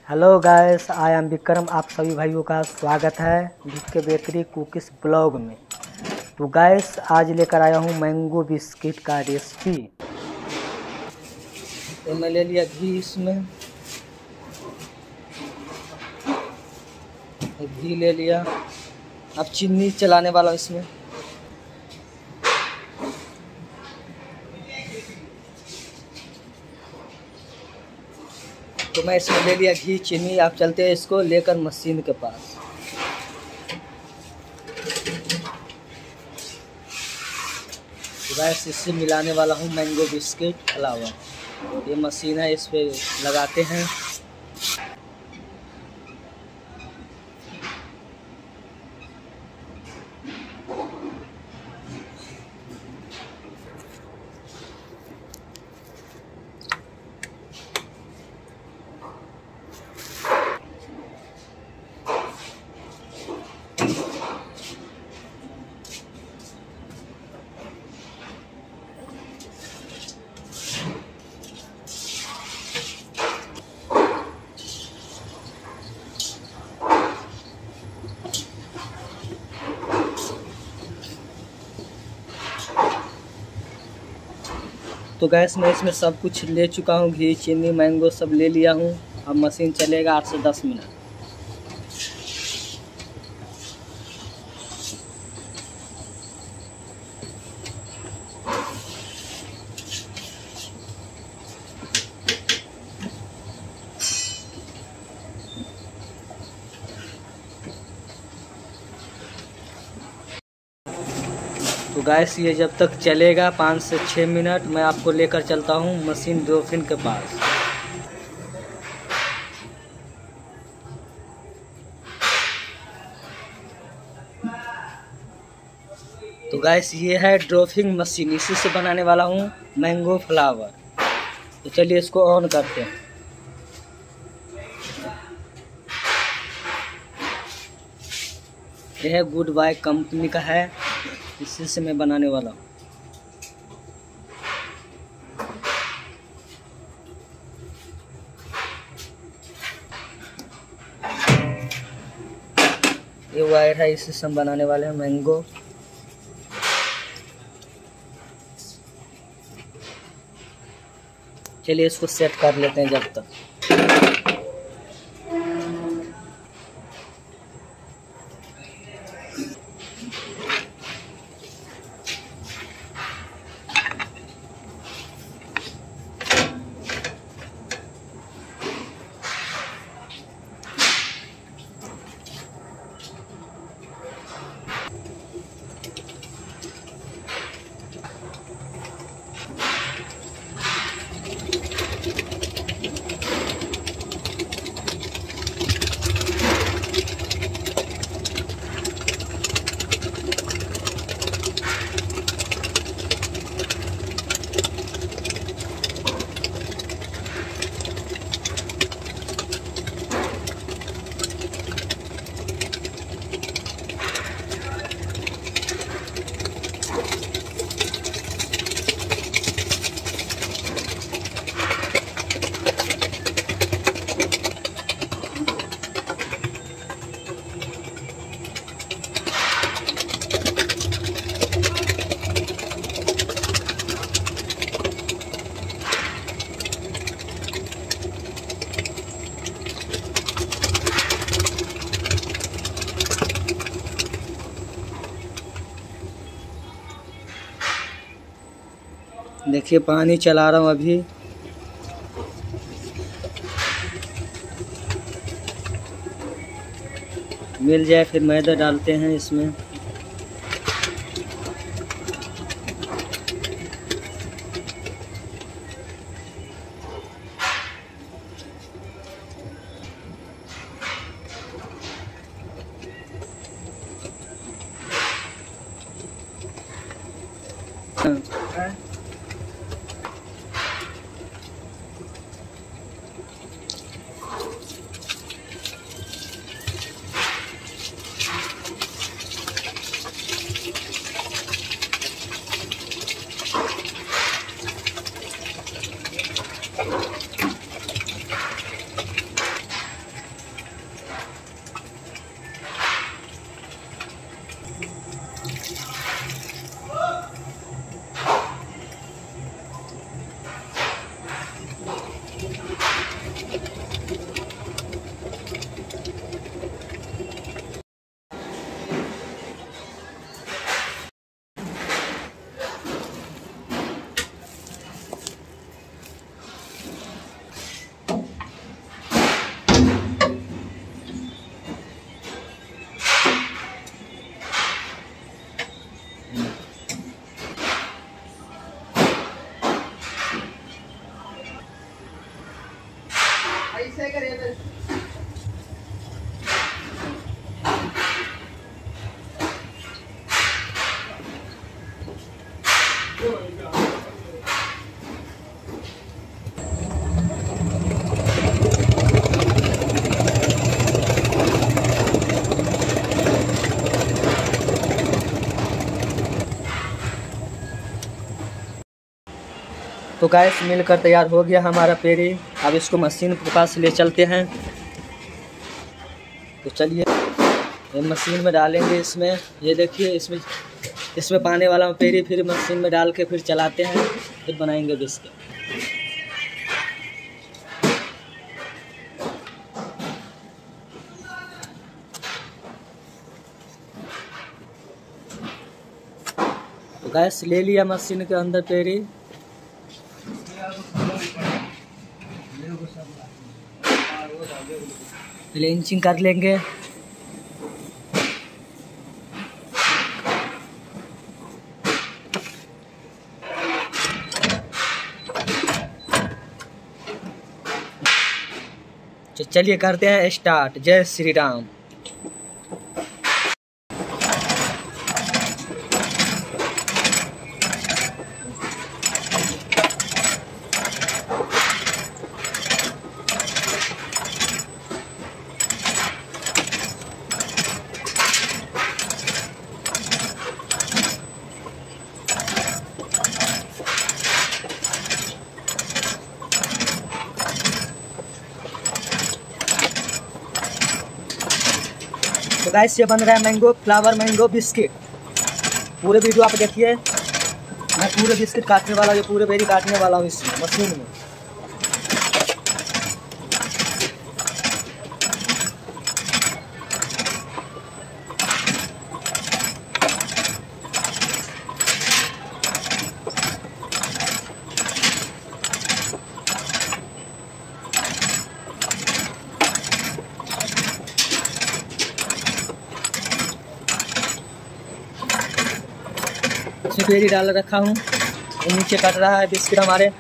Hello guys, I am Vikram. आप सभी भाइयों का स्वागत है बीके बेकरी कुकीज़ ब्लॉग में। तो गाइस, आज लेकर आया हूँ मैंगो बिस्किट का रेसिपी। तो मैं ले लिया घी, इसमें घी ले लिया। अब चीनी चलाने वाला हूँ इसमें। तो मैं इसमें ले लिया घी, चीनी। आप चलते हैं इसको लेकर मशीन के पास। गैस इससे मिलाने वाला हूँ मैंगो बिस्किट हलवा। ये मशीन है, इस पे लगाते हैं। तो गैस मैं इसमें सब कुछ ले चुका हूँ, घी, चीनी, मैंगो सब ले लिया हूँ। अब मशीन चलेगा 8 से 10 मिनट। तो गैस ये जब तक चलेगा 5 से 6 मिनट, मैं आपको लेकर चलता हूँ मशीन ड्रोफिन के पास। तो गैस ये है ड्रोफिंग मशीन, इसी से बनाने वाला हूँ मैंगो फ्लावर। तो चलिए इसको ऑन करते हैं। यह गुड बाय कंपनी का है, इसी से मैं बनाने वाला हूँ। ये वायर है, इसी से हम बनाने वाले हैं मैंगो। चलिए इसको सेट कर लेते हैं जब तक। देखिए पानी चला रहा हूँ अभी। मिल जाए फिर मैदा डालते हैं इसमें। तो गैस मिलकर तैयार हो गया हमारा पेरी। अब इसको मशीन के पास ले चलते हैं। तो चलिए ये मशीन में डालेंगे। इसमें ये देखिए, इसमें पाने वाला पेरी फिर मशीन में डाल के फिर चलाते हैं, फिर बनाएंगे बिस्किट। तो गैस ले लिया मशीन के अंदर पेरी। इंचिंग कर लेंगे। तो चलिए करते हैं स्टार्ट। जय श्री राम। तो गाइस ये बन रहा है मैंगो फ्लावर मैंगो बिस्किट। पूरे वीडियो आप देखिए। मैं पूरे बिस्किट काटने वाला हूँ, ये पूरे बेरी काटने वाला हूँ इस मशीन में। इसमें पेरी डाल रखा हूँ। नीचे कट रहा है बिस्किट हमारे।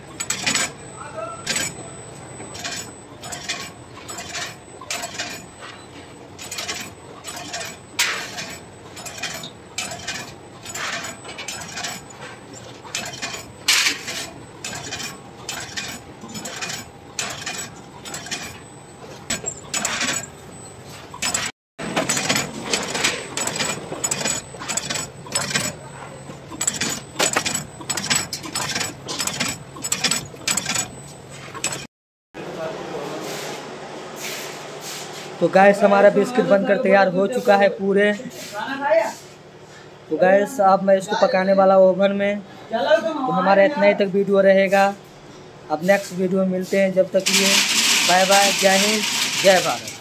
तो गैस हमारा बिस्किट बनकर तैयार हो चुका है पूरे। तो गैस अब मैं इसको पकाने वाला ओवन में। तो हमारा इतना ही तक वीडियो रहेगा। अब नेक्स्ट वीडियो में मिलते हैं। जब तक ये बाय बाय, जय हिंद, जय भारत।